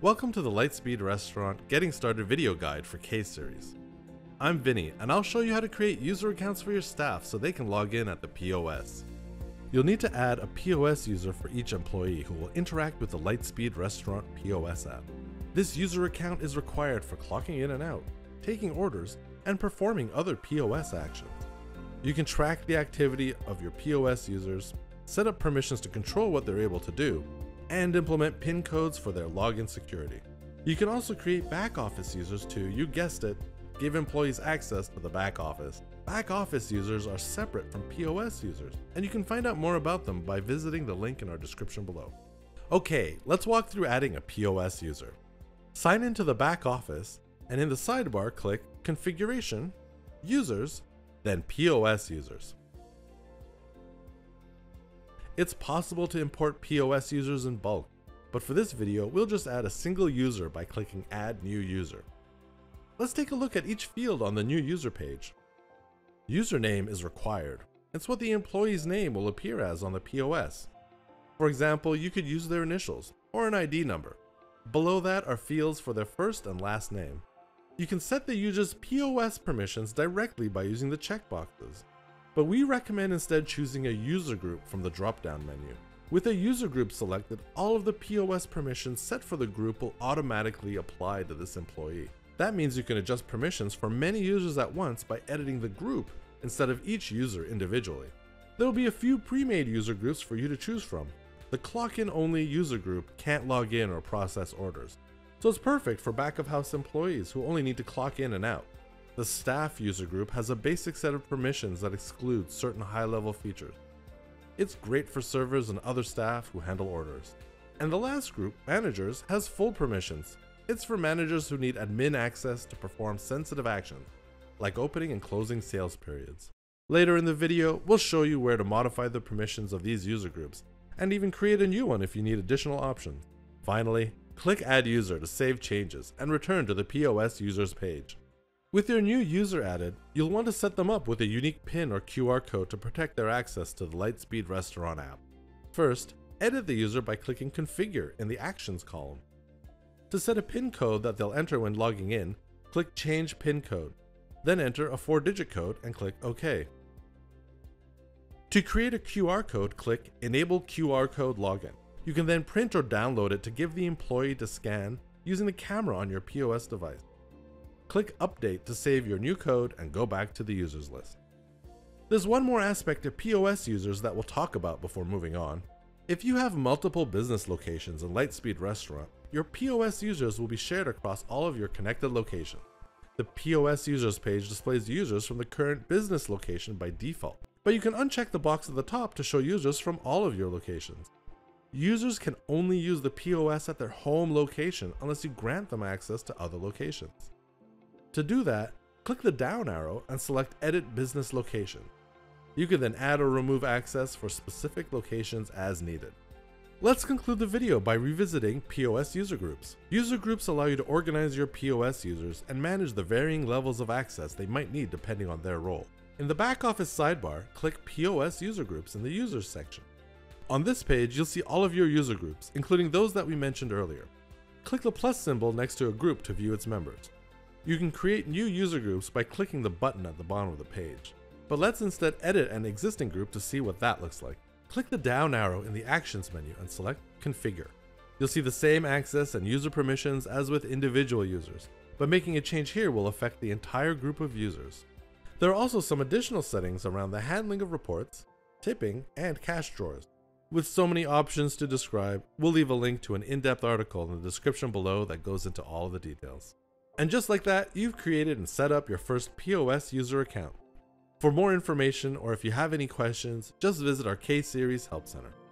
Welcome to the Lightspeed Restaurant Getting Started video guide for K-Series. I'm Vinny, and I'll show you how to create user accounts for your staff so they can log in at the POS. You'll need to add a POS user for each employee who will interact with the Lightspeed Restaurant POS app. This user account is required for clocking in and out, taking orders, and performing other POS actions. You can track the activity of your POS users, set up permissions to control what they're able to do, and implement PIN codes for their login security. You can also create back office users to, you guessed it, give employees access to the back office. Back office users are separate from POS users, and you can find out more about them by visiting the link in our description below. Okay, let's walk through adding a POS user. Sign into the back office, and in the sidebar click Configuration, Users, then POS Users. It's possible to import POS users in bulk, but for this video, we'll just add a single user by clicking Add New User. Let's take a look at each field on the new user page. Username is required. It's what the employee's name will appear as on the POS. For example, you could use their initials or an ID number. Below that are fields for their first and last name. You can set the user's POS permissions directly by using the checkboxes. But we recommend instead choosing a user group from the drop-down menu. With a user group selected, all of the POS permissions set for the group will automatically apply to this employee. That means you can adjust permissions for many users at once by editing the group instead of each user individually. There will be a few pre-made user groups for you to choose from. The clock-in only user group can't log in or process orders, so it's perfect for back-of-house employees who only need to clock in and out. The staff user group has a basic set of permissions that excludes certain high-level features. It's great for servers and other staff who handle orders. And the last group, managers, has full permissions. It's for managers who need admin access to perform sensitive actions, like opening and closing sales periods. Later in the video, we'll show you where to modify the permissions of these user groups, and even create a new one if you need additional options. Finally, click Add User to save changes and return to the POS users page. With your new user added, you'll want to set them up with a unique PIN or QR code to protect their access to the Lightspeed Restaurant app. First, edit the user by clicking Configure in the Actions column. To set a PIN code that they'll enter when logging in, click Change PIN Code. Then enter a 4-digit code and click OK. To create a QR code, click Enable QR Code Login. You can then print or download it to give the employee to scan using the camera on your POS device. Click Update to save your new code and go back to the users list. There's one more aspect of POS users that we'll talk about before moving on. If you have multiple business locations in Lightspeed Restaurant, your POS users will be shared across all of your connected locations. The POS users page displays users from the current business location by default, but you can uncheck the box at the top to show users from all of your locations. Users can only use the POS at their home location unless you grant them access to other locations. To do that, click the down arrow and select Edit Business Location. You can then add or remove access for specific locations as needed. Let's conclude the video by revisiting POS user groups. User groups allow you to organize your POS users and manage the varying levels of access they might need depending on their role. In the back office sidebar, click POS user groups in the Users section. On this page, you'll see all of your user groups, including those that we mentioned earlier. Click the plus symbol next to a group to view its members. You can create new user groups by clicking the button at the bottom of the page. But let's instead edit an existing group to see what that looks like. Click the down arrow in the Actions menu and select Configure. You'll see the same access and user permissions as with individual users, but making a change here will affect the entire group of users. There are also some additional settings around the handling of reports, tipping, and cash drawers. With so many options to describe, we'll leave a link to an in-depth article in the description below that goes into all of the details. And just like that, you've created and set up your first POS user account. For more information or if you have any questions, just visit our K-Series Help Center.